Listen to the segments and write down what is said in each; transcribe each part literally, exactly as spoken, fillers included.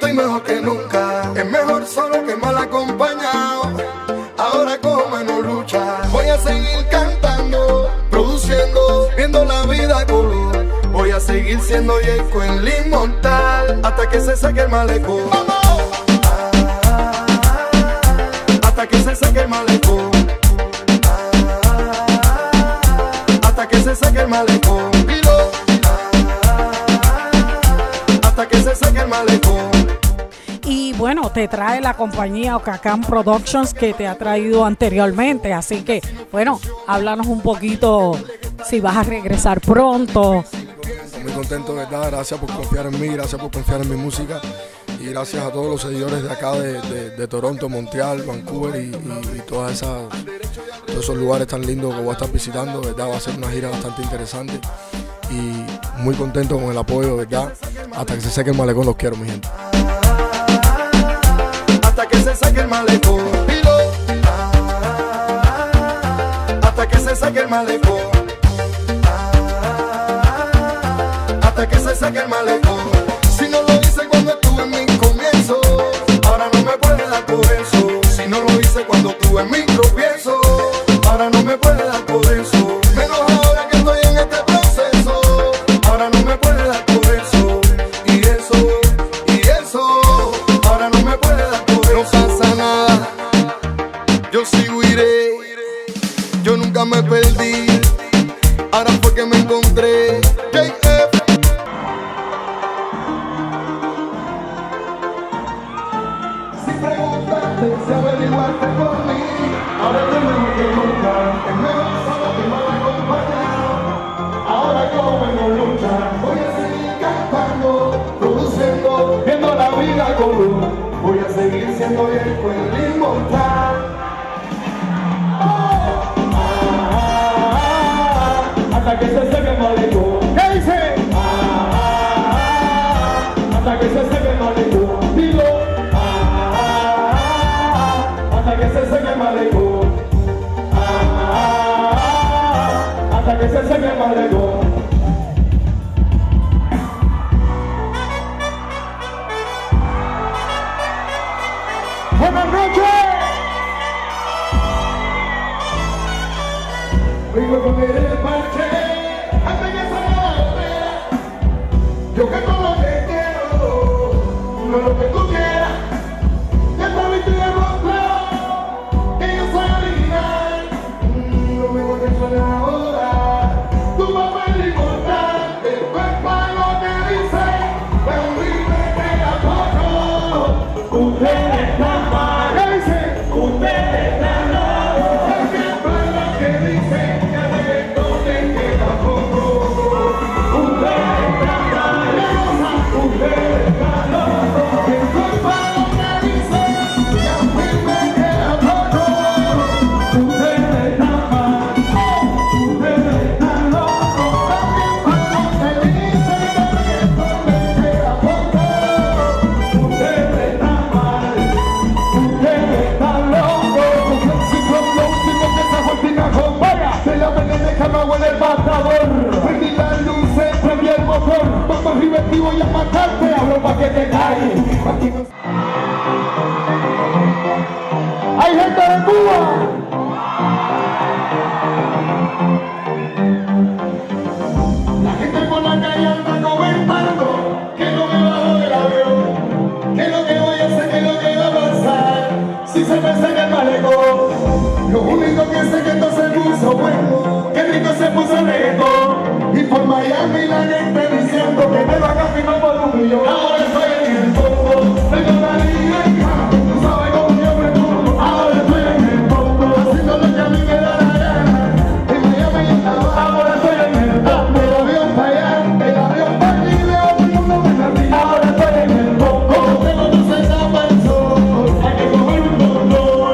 estoy mejor que nunca. Es mejor solo que mal acompañado. Ahora cojo menos lucha. Voy a seguir cantando, produciendo, viendo la vida color. Voy a seguir siendo Yeco en el inmortal hasta que se seque el malecón. Hasta que se seque el malecón. Hasta que se seque el malecón. Hasta que se seque el malecón. Y bueno, te trae la compañía Ocacán Productions que te ha traído anteriormente. Así que, bueno, háblanos un poquito si vas a regresar pronto. Muy contento, ¿verdad? Gracias por confiar en mí, gracias por confiar en mi música. Y gracias a todos los seguidores de acá, de, de, de Toronto, Montreal, Vancouver y, y, y todas esas, todos esos lugares tan lindos que voy a estar visitando, ¿verdad? Va a ser una gira bastante interesante. Y muy contento con el apoyo, ¿verdad? Hasta que se seque el malecón, los quiero, mi gente. Hasta que se saque el malecón. Hasta que se saque el malecón. Hasta que se saque el malecón. Si no lo hice cuando estuve en mi comienzo, ahora no me puede dar por eso. Si no lo hice cuando estuve en mi tropiezo, ahora no me puede dar por eso. Menos ahora que estoy en este proceso, ahora no me puede dar por eso. Y eso, y eso, ahora no me puede dar por eso. No pasa nada, yo sigo iré, yo nunca me perdí, ahora fue que me encontré. J F. Si preguntaste, si averiguaste por mí, ahora estoy mejor que nunca. Es mejor solo que mal acompañado. Ahora como menos lucha. Voy a seguir cantando, produciendo, viendo la vida con luz. Voy a seguir siendo Yeco el inmortal. Oh, ah, ah, ah, hasta que se seque el malecón. ¿Qué dice? Ah, ah, ah, hasta que se seque el malecón. Dilo. Ah, ah, ah, hasta que se seque el malecón. Ah, ah, ah, hasta que se seque el malecón. Buenas noches. Vengo a poner el parche hasta que salga la espera. Yo canto lo que quiero, no lo que tú quieras. Ya sabes que demostrado que yo soy original. No me voy a sonar ahora. Tu papel inmortal, después para lo que dice, pero dime que la foto. Ustedes están mal, ustedes están locos. Ejemplo es lo que dicen, que el reggaetón te queda poco. Ustedes están mal, ustedes están locos. Después para lo que dicen, que a mí me queda poco. Ustedes están mal, ustedes están locos. También para lo que dicen, que el reggaetón te queda poco. Ustedes están mal. Ustedes están locos. Si son los últimos que trajo el pinajo, vaya, se la ven de Camagüey en el matador. Prendí las luces, prendí el motor. Vamos arriba activo y a matarte, hablo pa' que te caes. Aquí no... ¡Hay gente de Cuba! La gente por la calle anda comentando que no me bajo del avión, que lo que voy a hacer, que lo que va a pasar si se me seca el malecón. Lo único que sé que esto se puso bueno, que rico se puso el reggaetón. Y por Miami la gente diciendo que me van a firmar por un millón. Ahora estoy en el fondo, tengo la liga, tú sabes cómo yo me pongo. Ahora estoy en el fondo, haciendo lo que a mí me da la gana. En Miami está abajo, ahora estoy en el fondo. El avión para allá, el avión para aquí, veo todo el mundo me ríe. Ahora estoy en el fondo, tengo tu senda para el sol. Hay que coger un dolor.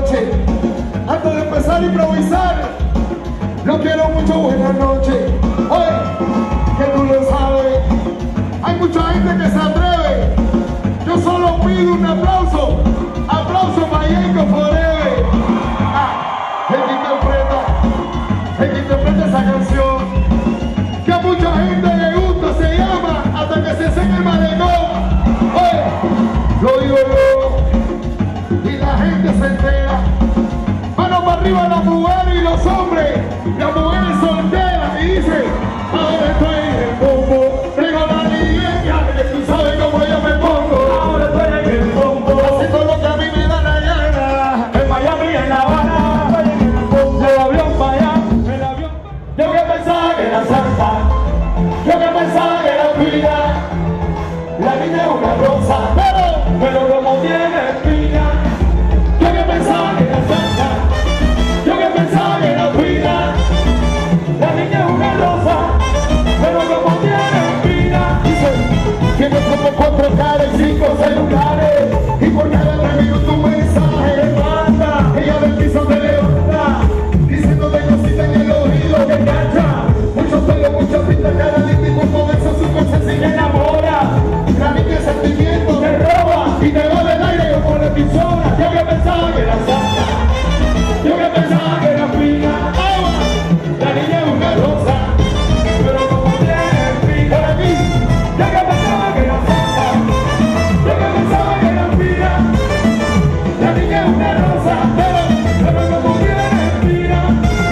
noche. Antes de empezar a improvisar, lo quiero mucho, buenas noches. Oye, que tú lo sabes, hay mucha gente que se atreve. Yo solo pido un aplauso, aplauso para Jacob Forever. Ah, el que interpreta, el que interpreta esa canción, que a mucha gente le gusta, se llama Hasta que se seque el malecón. Oye, lo digo yo, y la gente se entera. Mano para arriba las mujeres y los hombres, las mujeres solteras, y dice, ahora estoy en el bombo, tengo la niña, que tú sabes cómo yo me pongo. Ahora estoy en el bombo, haciendo lo que a mí me da la gana. En Miami, en La Habana, estoy en el bombo. El avión para allá, el avión. Yo que pensaba que era santa, yo que pensaba que era fina. La niña es una rosa, pero, pero como tiene espina. Yo que pensaba que era santa, yo que pensaba que era fina. La niña es una rosa, pero como tiene espina. Dice, tiene como cuatro caras y cinco celulares, y por cada tres minutos un mensaje le manda. Ella del piso te levanta, diciéndote cositas en el oído que engancha. Muchos pelos, muchas pintas, cada linda y por todo eso su cosa se enamora. La niña es sentimiento, te roba y te va del aire como la emisora. Yo que pensaba que era santa, yo que pensaba que era fina. La niña es una rosa, pero como tiene espina. Por aquí, yo que pensaba que era santa, yo que pensaba que era fina. La niña es una rosa, pero, pero como tiene espina.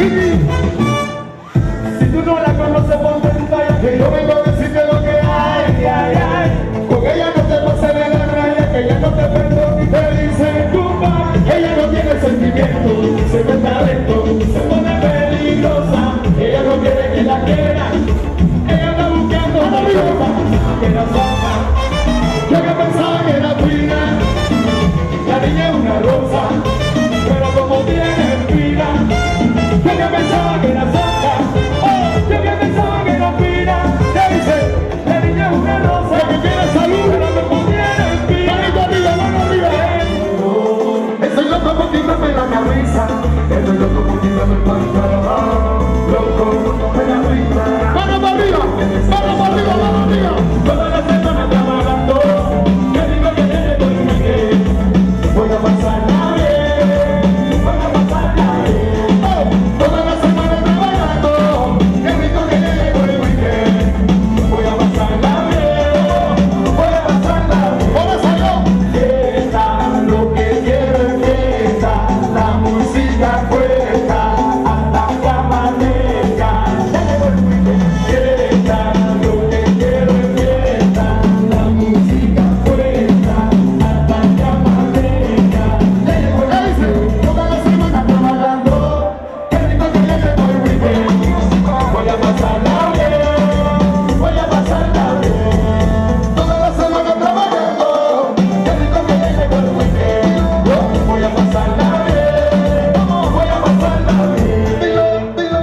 Y si tú no la conoces, ponte en talla, que yo vengo a decirte lo que hay, ay, ay. Con ella no te pases de la raya, que ella no te perdona y te dice culpa. Ella no tiene sentimiento, se ve talento, se pone peligrosa. Ella no quiere que la quiera, ella anda buscando una ropa que la saca. Yo que pensaba que era fina, la niña es una rosa, pero como tiene espina. Yo que pensaba que era santa, oh, yo que pensaba que era fina. ¿Qué dice? La niña es una rosa, que tiene salud, pero como tiene espina. Manito arriba, mano arriba. Estoy loco por quitarme la camisa, estoy loco por quitarme el pantalón. Loco, me la risa. Mano para arriba, mano para arriba, mano arriba. Toda la semana trabajando, que digo que tiene por un weekend. Voy a pasarla bien, voy a pasarla bien. Oh, toda la semana trabajando, que digo que tiene por un weekend. Voy a pasarla bien, voy a pasarla bien. Por eso yo, fiesta, lo que quiero es fiesta, la música cuesta, hasta que amanezca. Ya llegó el weekend. Fiesta, lo que quiero es fiesta, la música cuesta, hasta que amanezca. Ya llegó el weekend. Toda la semana trabajando, que rico que ya llegó el weekend. Voy a pasarla bien, voy a pasarla bien. Toda la semana trabajando, que rico que ya llegó el weekend. Voy a pasarla bien, vamos, voy a pasarla bien. Dilo, dilo.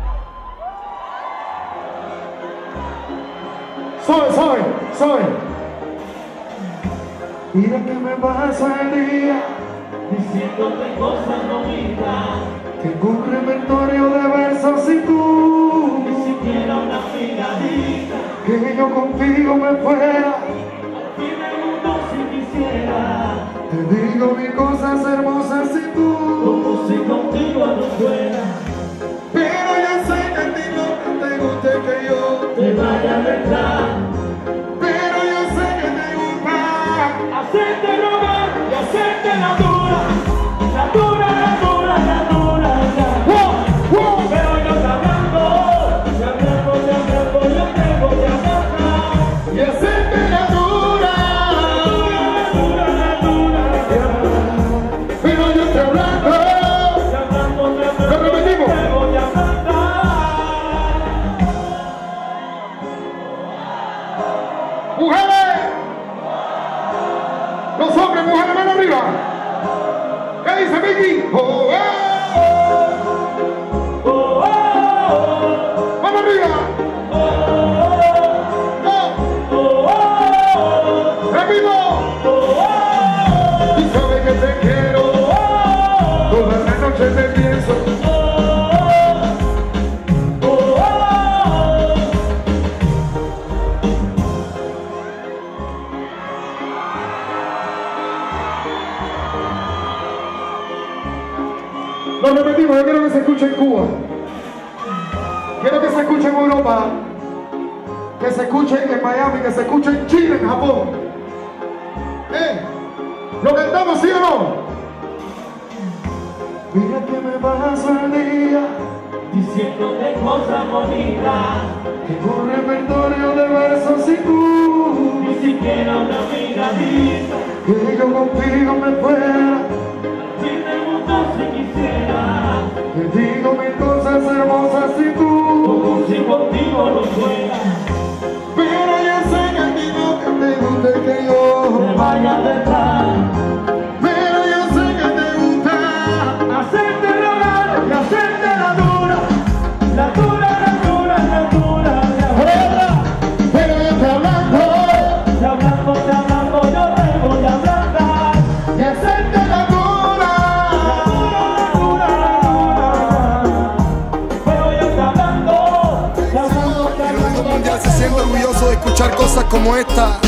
Soy, soy, soy. Mira que me paso el día diciéndote cosas bonitas. Tengo un repertorio de versos y tú ni siquiera una miradita. Que yo contigo me fuera, y me gusto si quisiera. Te digo mil cosas hermosas y tú como si contigo no fuera. Pero yo sé que a ti no te guste que yo te vaya a dejar. Pero yo sé que te gusta hacerte rogar y hacerte la dura, la dura, la dura, la dura, la dura. Pero yo te hablando, te hablando, te hablando, yo tengo que hablar y hacerte la dura, la dura, la dura, la dura. Pero yo te hablando, te hablando, te hablando, lo repetimos. Tengo que hablar. Mujeres, los hombres, mujeres, mano arriba. ¿Qué dice Mickey? Oh, oh, oh, oh, oh. Mano arriba. Oh, oh, oh, oh. Repito. Oh, oh. Y sabes que te quiero. Oh, Lo repetimos, yo quiero que se escuche en Cuba. Quiero que se escuche en Europa. Que se escuche en Miami, que se escuche en Chile, en Japón. ¿Eh? ¿Lo cantamos, sí o no? Mira que me paso el día diciéndote cosas bonitas, que un repertorio de versos y tú, ni siquiera una miradita, que yo contigo me fuera, si te gustó si quisiera, te digo mil cosas hermosas y tú, como si contigo lo fuera, pero yo sé que a ti no que te guste que yo te vaya detrás, pero yo sé que te gusta hacerte rogar y hacerte la dura, la dura, la dura, la dura, pero yo te hablando, te hablando, te hablando, yo te voy a hablar, y hacerte la dura, la dura, la dura, pero yo te hablando, te hablando, te El mundo hablando, mundial se siente orgulloso de escuchar cosas como esta.